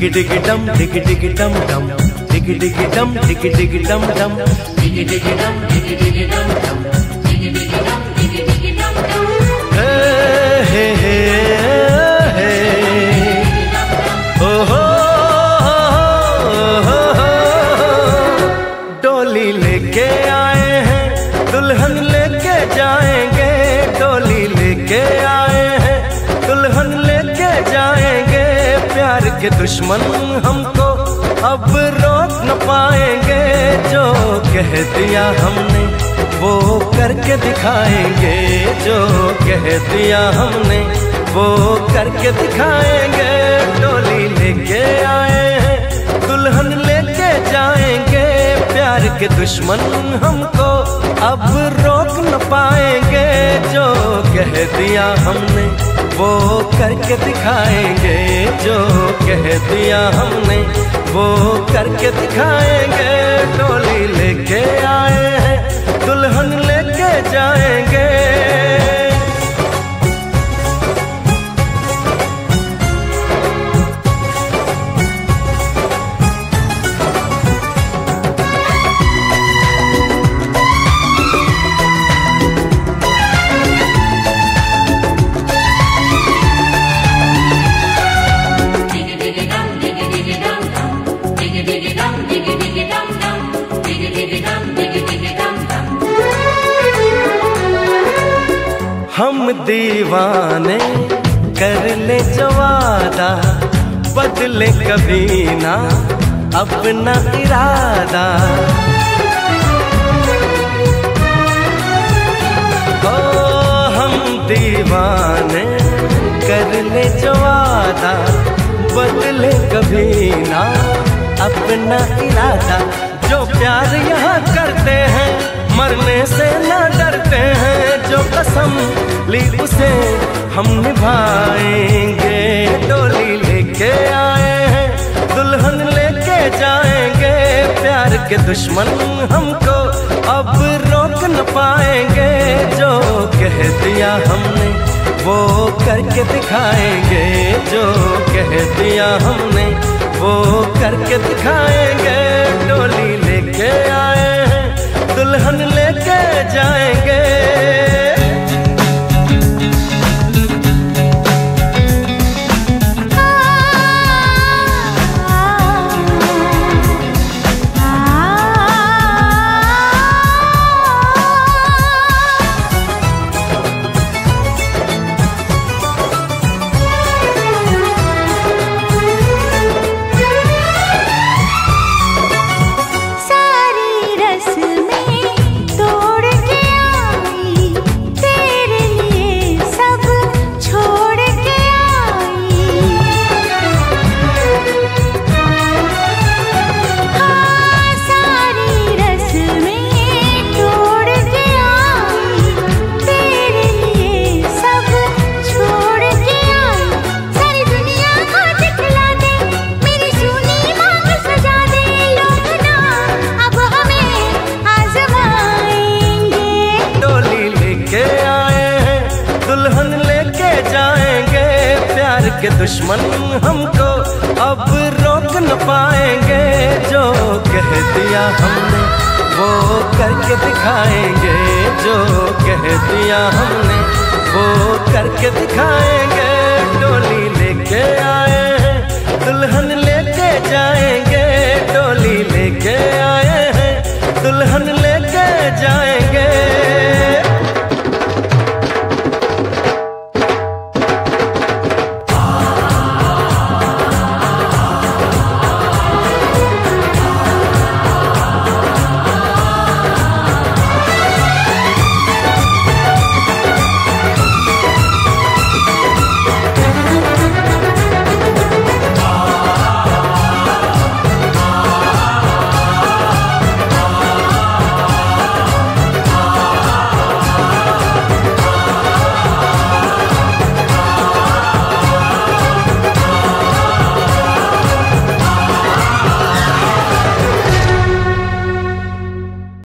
डिगी डम डिगी डिगी डम डम डिगी डिगी डम डिगी डिगी डम डम डिगी डिगी डम डिगी डिगी डम डम डिगी डिगी डम डिगी डिगी डम डम। हे हे हे ओ हो डोली लेके आए हैं दुल्हन लेके जाएंगे, डोली लेके आए हैं दुल्हन लेके जाएंगे। प्यार के दुश्मन हमको अब रोक न पाएंगे, जो कह दिया हमने वो करके दिखाएंगे, जो कह दिया हमने वो करके दिखाएंगे। डोली लेके आए हैं दुल्हन लेके जाएंगे, प्यार के दुश्मन हमको अब रोक न पाएंगे, जो कह दिया हमने वो करके दिखाएंगे, जो कह दिया हमने वो करके दिखाएंगे। डोली लेके आए हैं दुल्हन लेके जाएंगे। हम दीवाने कर ले जो वादा, बदले कभी ना अपना इरादा। ओ हम दीवाने कर ले जो वादा, बदले कभी ना अपना इरादा। जो प्यार यहाँ करते हैं मरने से ना डरते हैं, जो कसम ली उसे हम निभाएंगे। डोली लेके आए हैं दुल्हन लेके जाएंगे, प्यार के दुश्मन हमको अब रोक न पाएंगे, जो कह दिया हमने वो करके दिखाएंगे, जो कह दिया हमने वो करके दिखाएंगे। डोली लेके आए हैं दुल्हन लेके जाएंगे। के दुश्मन हमको अब रोक न पाएंगे, जो कह दिया हमने वो करके दिखाएंगे, जो कह दिया हमने वो करके दिखाएंगे। डोली लेके आए